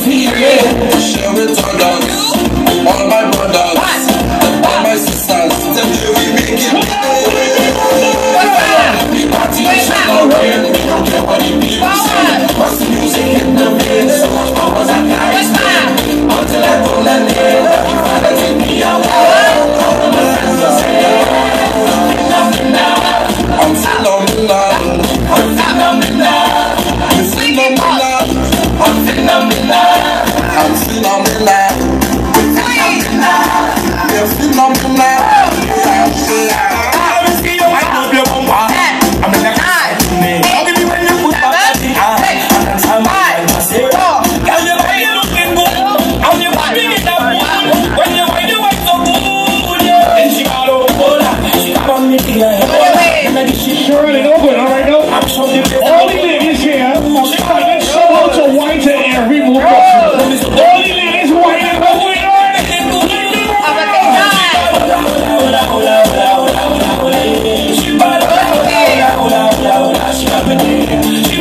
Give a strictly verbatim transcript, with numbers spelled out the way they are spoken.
Share it all dogs, all my brothers, all my sisters. Tell me we make it big. We party and shine our rain. We don't care what the people say. What's the music in the vein? So much powers I carry. Until I pull that name, you gotta take me away. All of my friends are saying, I'm phenomenal. I'm phenomenal. I'm phenomenal. I'm phenomenal. I'm phenomenal. I'm phenomenal. I'm phenomenal. Sure, they know good, all right, no? All the ladies here, show out to white and every move. All the ladies white and going on. She